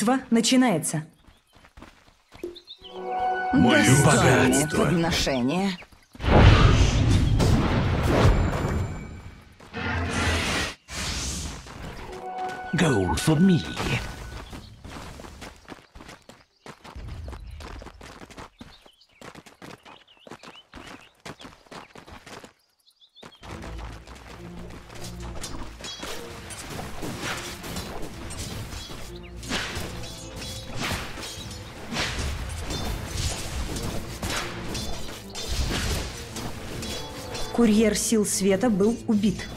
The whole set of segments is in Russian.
Битва начинается. Достойное богатство. подношение. Gold for me. Курьер сил света был убит.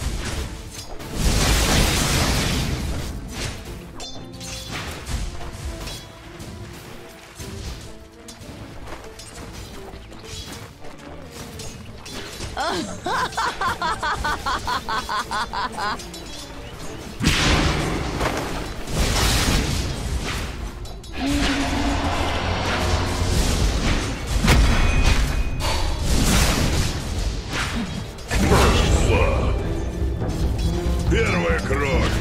Первая кровь.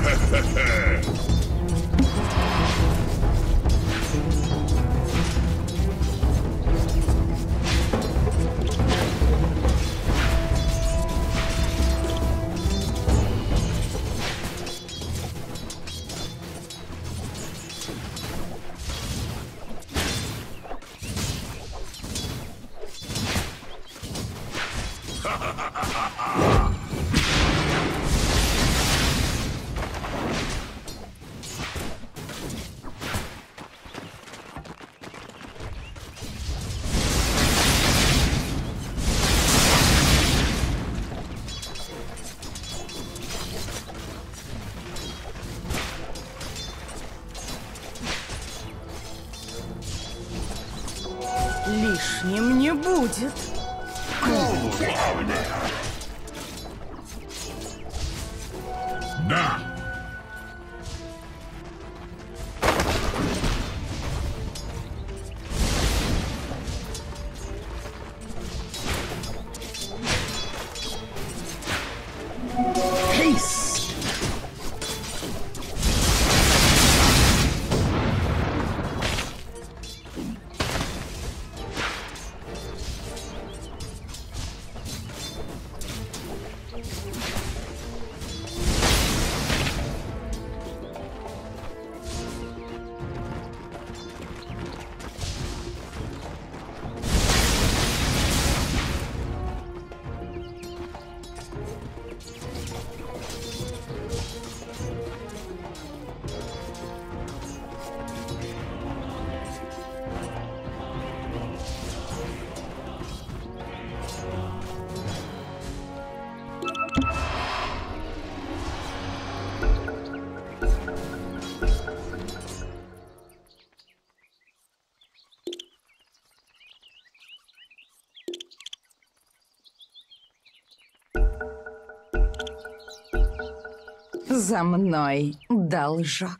Лишним не будет. Да. Haste. За мной должок.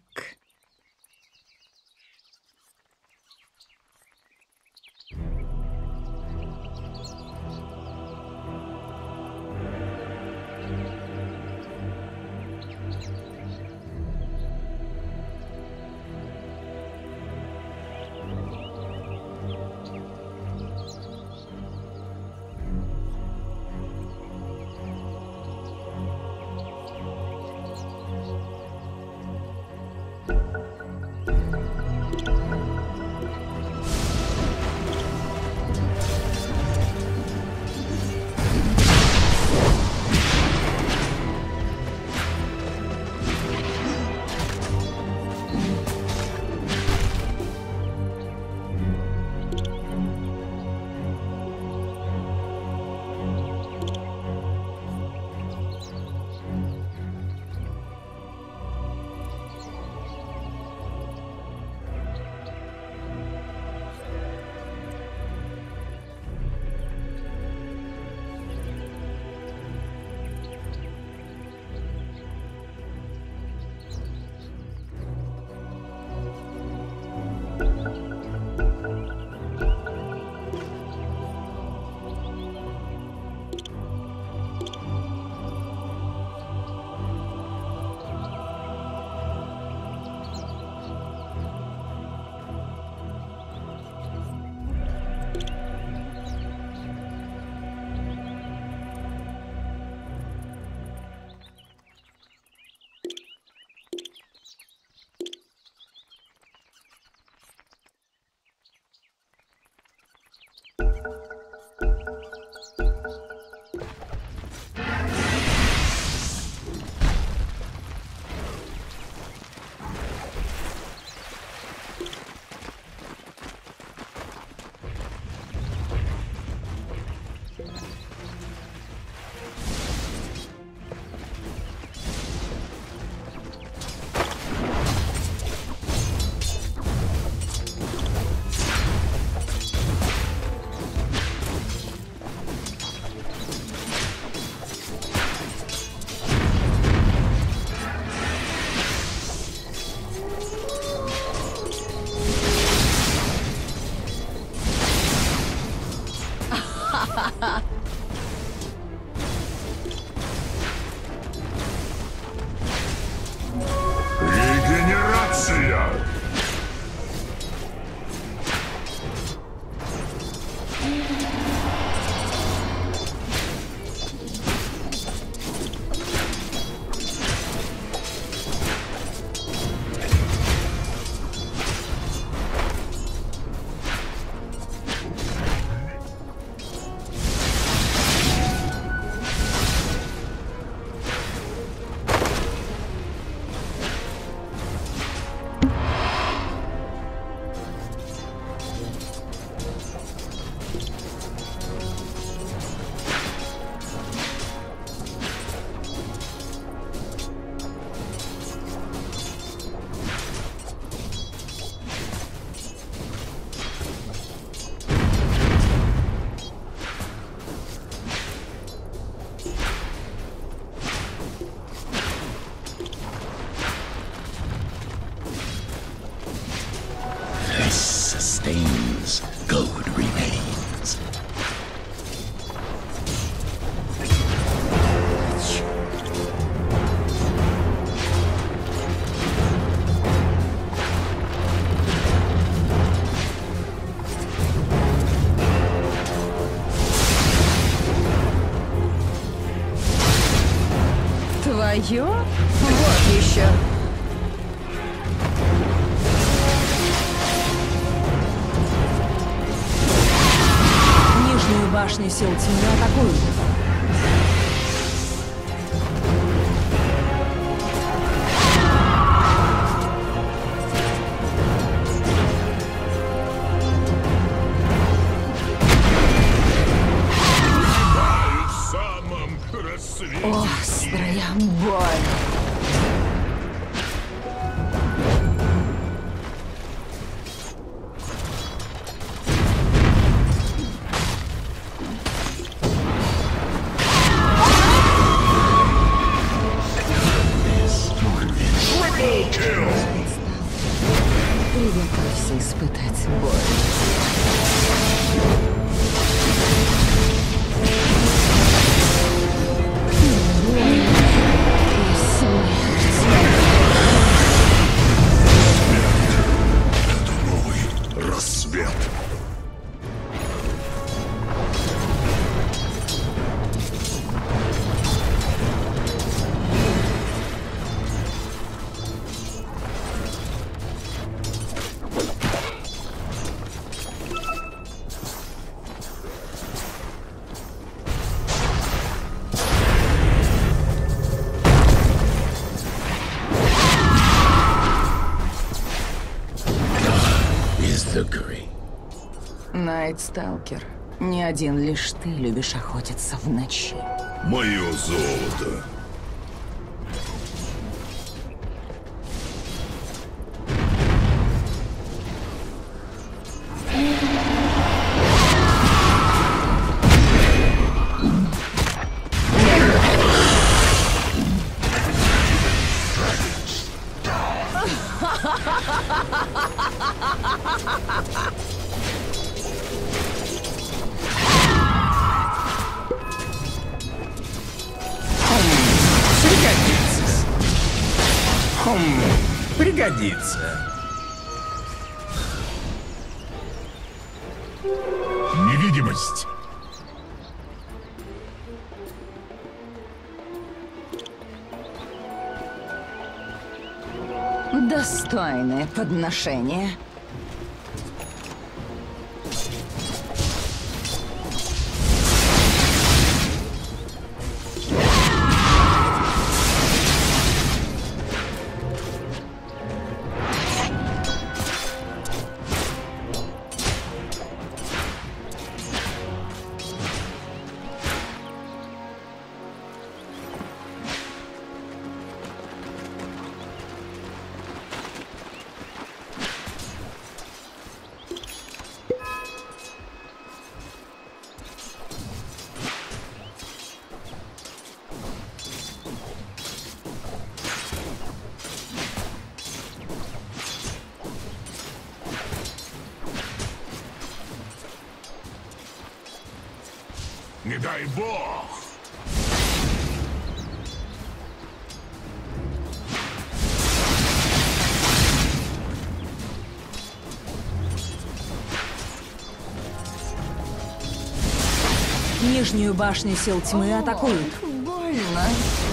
Регенерация! Sustains, gold remains. Твое? Вот еще. Нижнюю башню сил тьмы атакуют. В самом рассвете. Острая боль. Triple kill! Приготовься испытать боль. И смерть. Это новый рассвет. Is the green. Найтсталкер. Не один лишь ты любишь охотиться в ночи. Мое золото. Пригодится. Пригодится. Невидимость. Достойное подношение. Не дай бог! Нижнюю башню сил тьмы атакуют. Больно.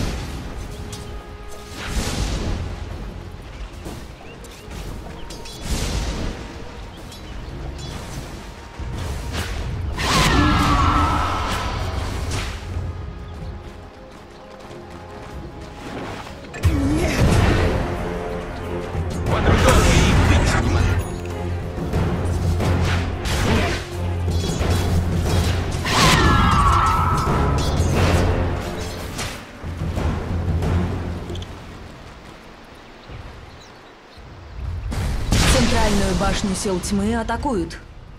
Центральную башню сил тьмы атакуют.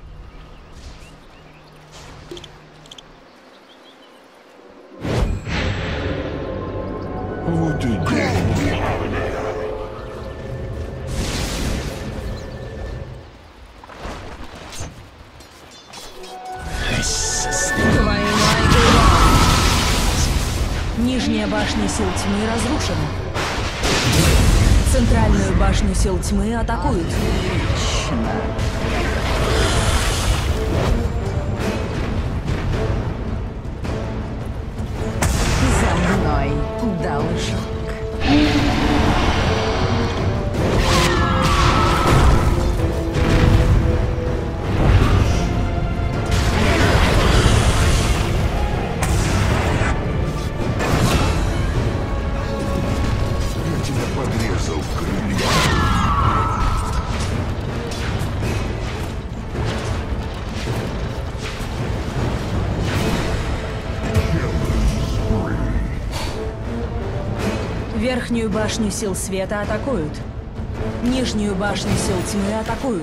Вот и день. Нижняя башня сил тьмы разрушена. Центральную башню сил тьмы атакуют. За мной, должок. Я тебя подрезал в крылья. Верхнюю башню сил света атакуют. Нижнюю башню сил тьмы атакуют.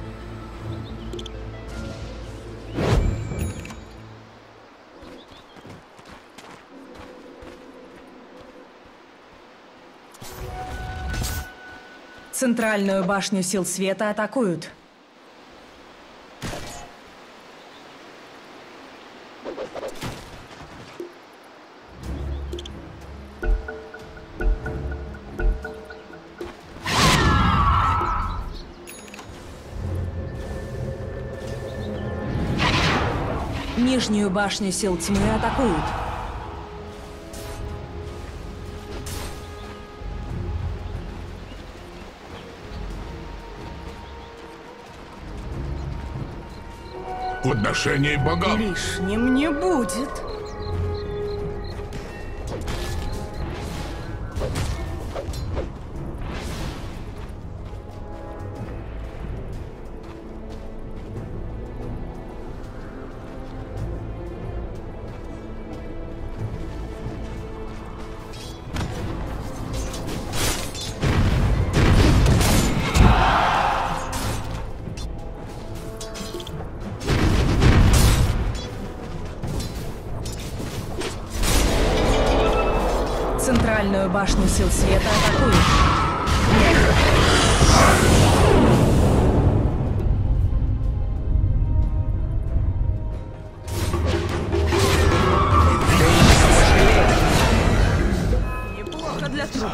Центральную башню сил света атакуют. Нижнюю башню сил тьмы атакуют. Подношение богам. Лишним не будет. Центральную башню сил света атакуют. Неплохо для трупа.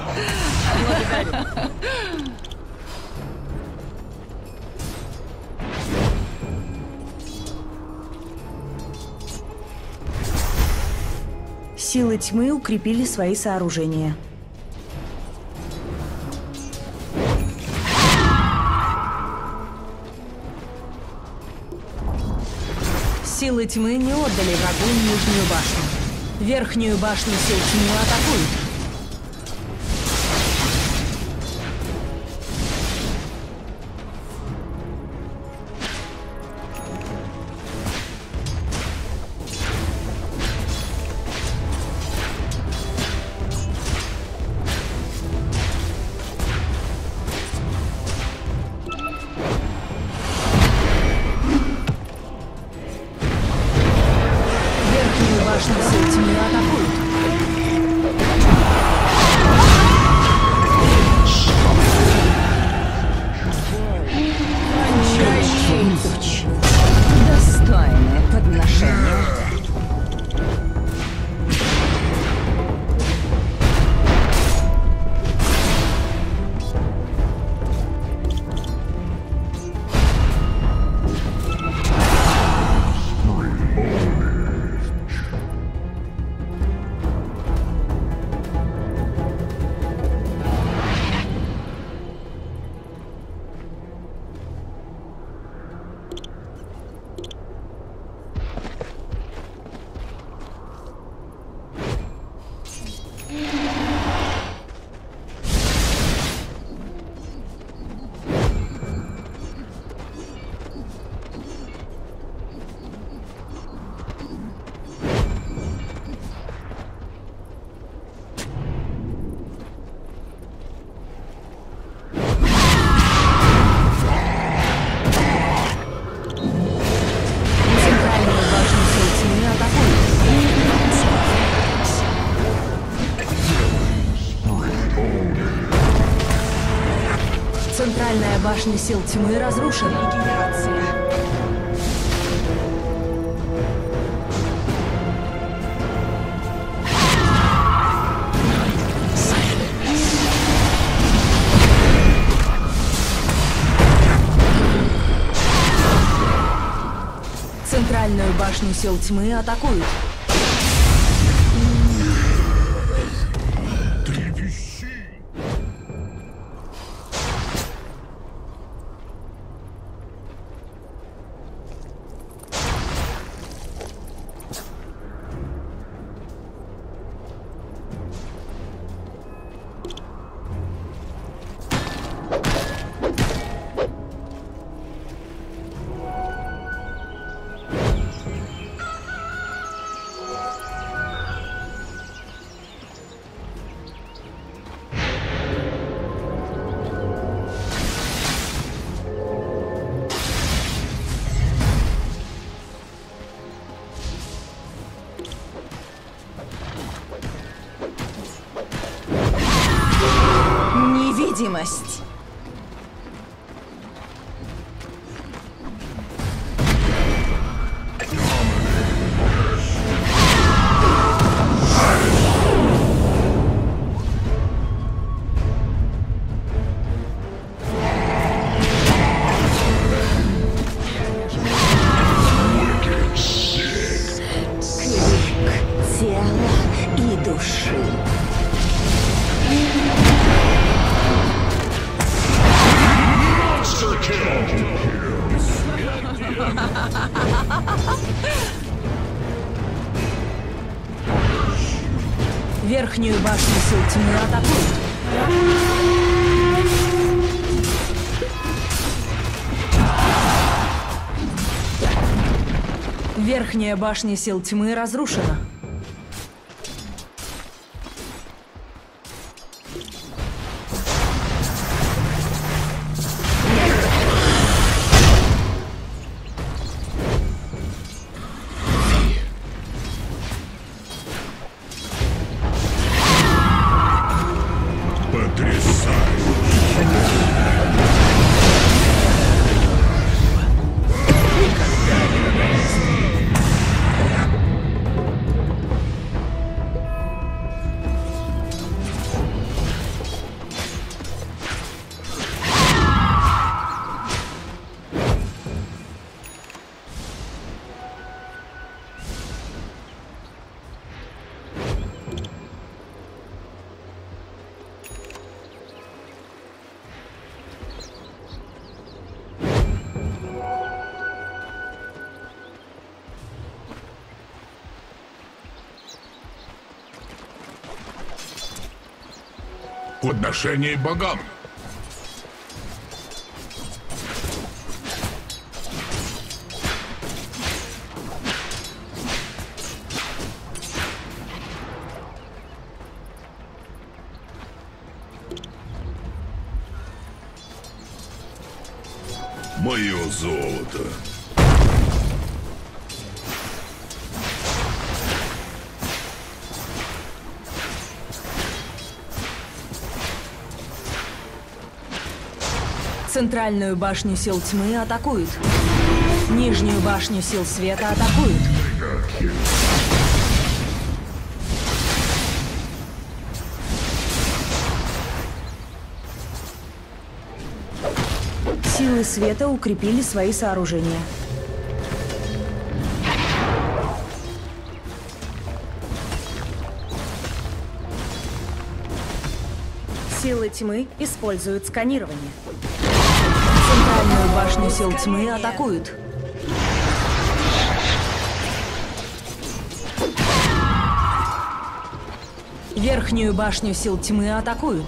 Силы тьмы укрепили свои сооружения. Силы тьмы не отдали врагу нижнюю башню. Верхнюю башню сил тьмы атакуют. Верхнюю башню сил тьмы атакуют. Достойное подношение. башня сил тьмы разрушена. Регенерация. Центральную башню сил тьмы атакуют. Невидимость. Крик тела и души. Верхнюю башню сил тьмы атакуют. Верхняя башня сил тьмы разрушена. Подношение богам. Мое золото. Центральную башню сил тьмы атакуют. Нижнюю башню сил света атакуют. Силы света укрепили свои сооружения. Силы тьмы используют сканирование. Центральную башню сил тьмы атакуют. Верхнюю башню сил тьмы атакуют.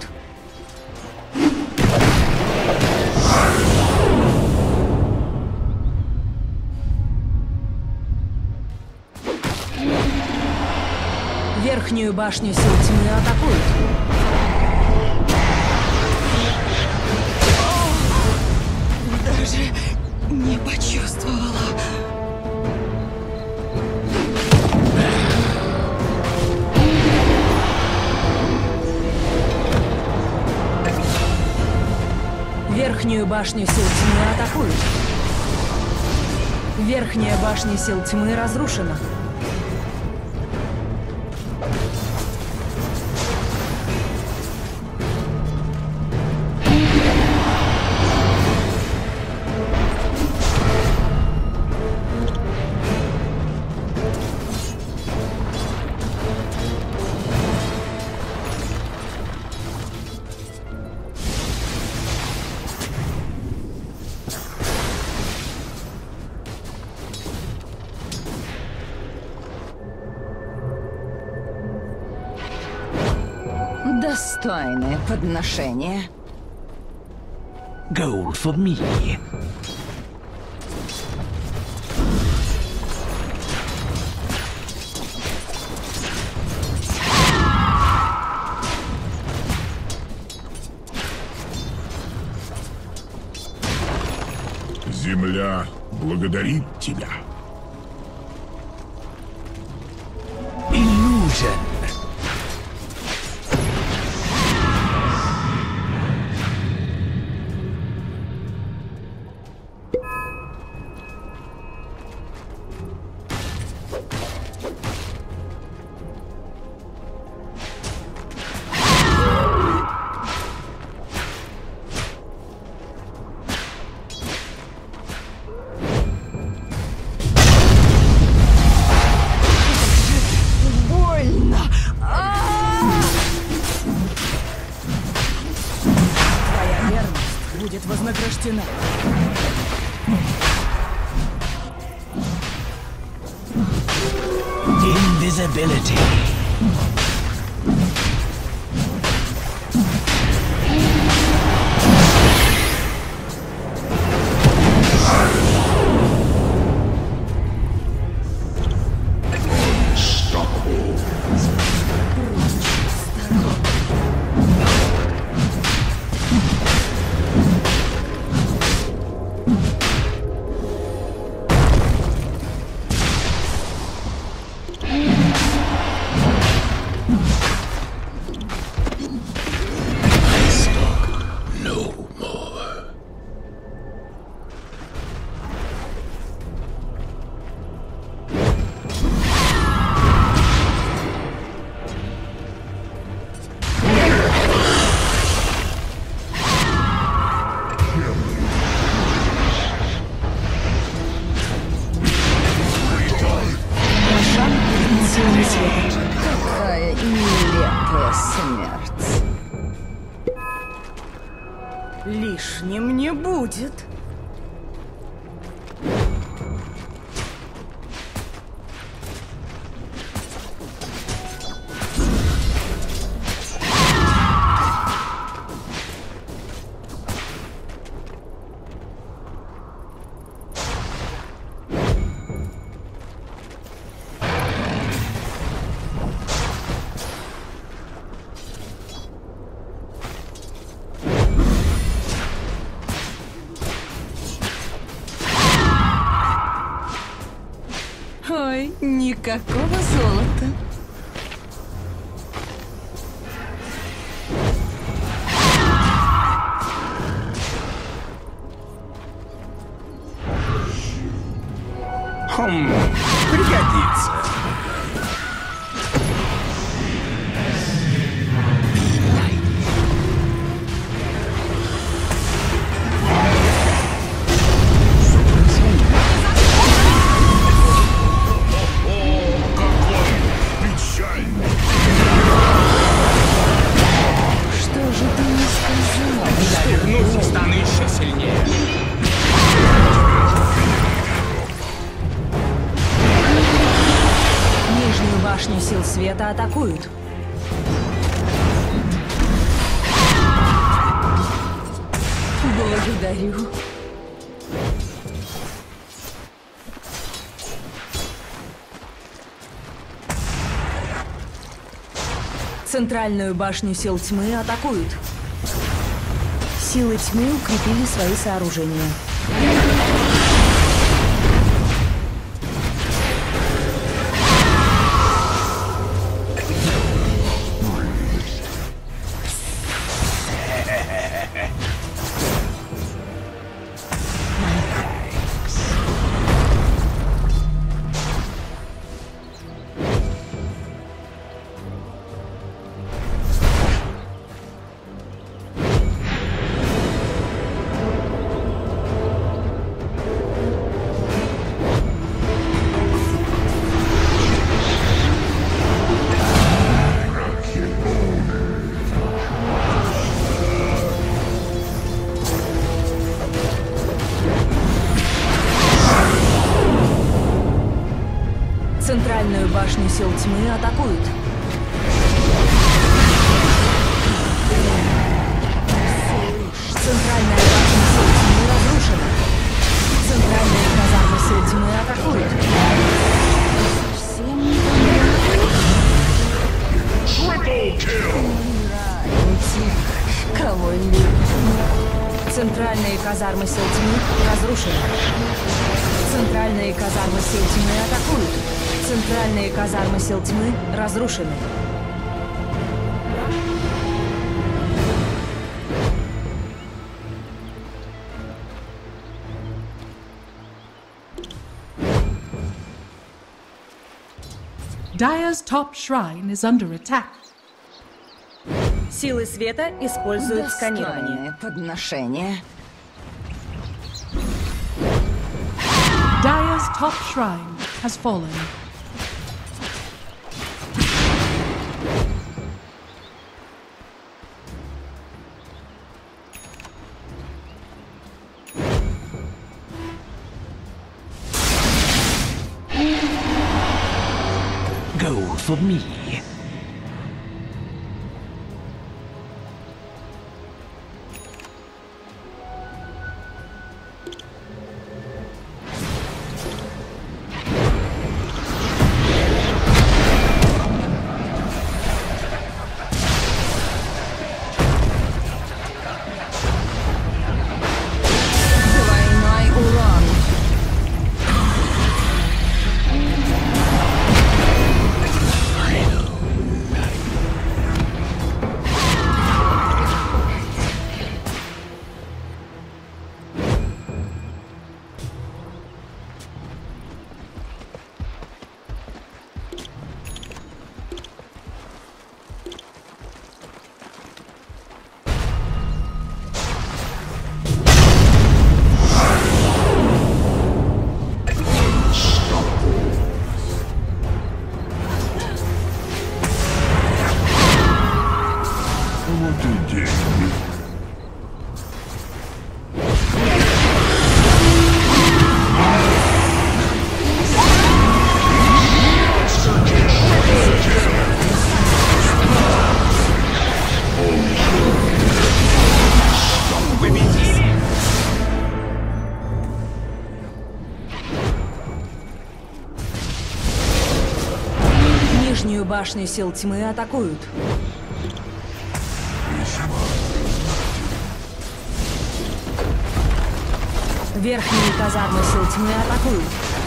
Верхнюю башню сил тьмы атакуют. Даже не почувствовала. Верхнюю башню сил тьмы атакуют. Верхняя башня сил тьмы разрушена. Достойное подношение. Gold for me. Земля благодарит тебя. Illusion. Твоя верность будет вознаграждена. Invisibility. Какая нелепая смерть. Лишним не будет. Ой, никакого золота. Пригодится. Печально. Что же ты не сказал? Я вернусь и стану еще сильнее. Нижнюю башню сил света атакуют. Благодарю. Центральную башню сил тьмы атакуют. Силы тьмы укрепили свои сооружения. Центральную башню сил тьмы атакуют. Центральная башня сил тьмы разрушена. Центральные казармы сил тьмы атакуют. Кого любишь? Центральные казармы сил тьмы разрушены. Центральные казармы сил тьмы атакуют. Центральные казармы сил тьмы разрушены. Dire's top shrine is under attack. Силы света используют сканирование. Достойное подношение. Dire's top shrine has fallen. Go for me. Двойной урон. Вот и деньги. Победили! Нижнюю башню сил тьмы атакуют. Верхние казармы сил тьмы атакуют.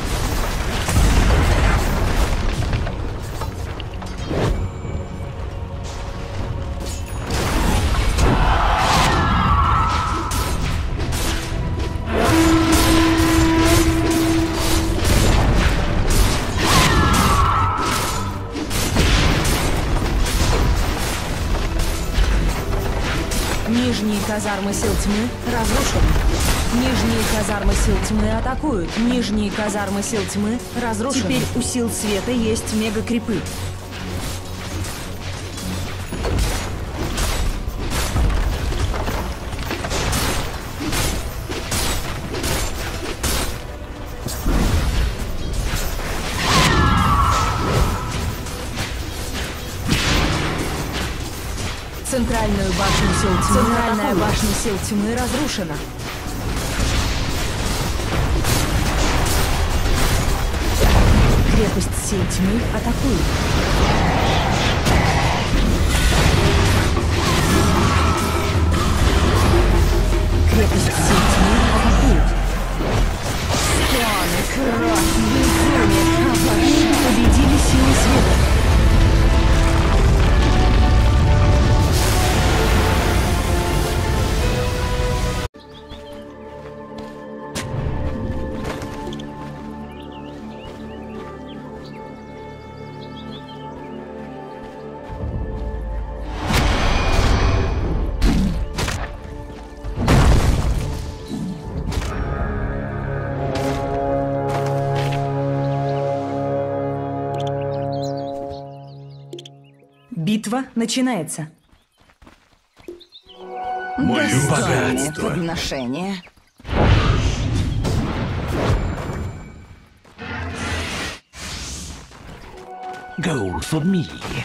Нижние казармы сил тьмы разрушены. Нижние казармы сил тьмы атакуют. Нижние казармы сил тьмы разрушены. Теперь у сил света есть мега-крипы. Центральную башню сил тьмы Центральная башня сил тьмы разрушена. Крепость сил тьмы атакует. Крепость сил тьмы атакует. Стоны, кровь, безумие, обожаю. Победили силы света. Битва начинается. Мое Достойное богатство. подношение. Go with me.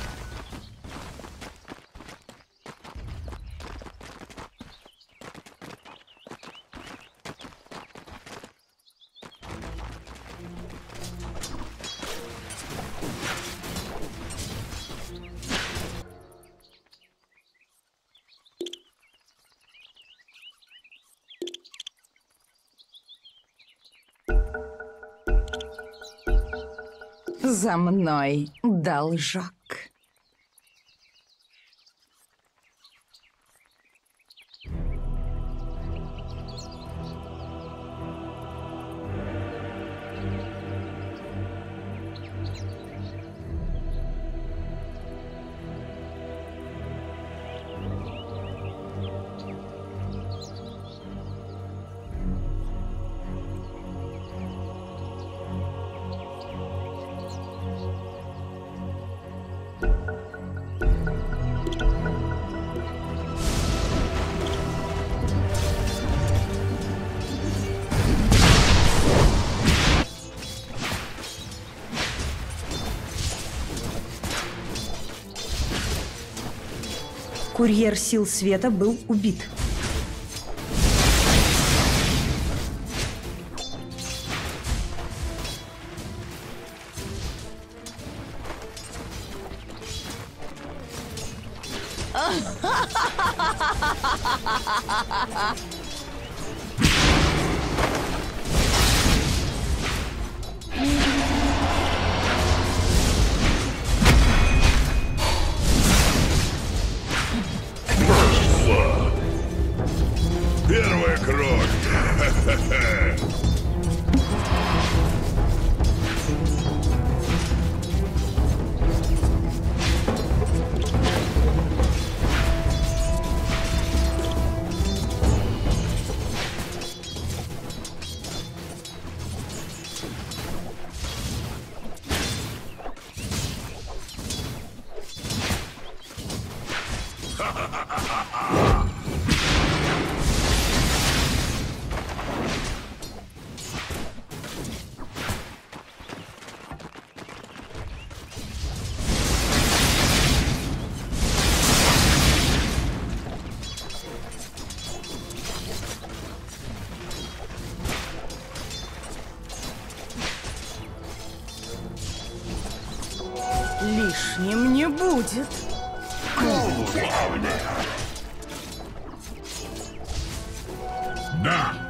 За мной, должок. Курьер сил света был убит. Первая кровь. Лишним не будет. Да.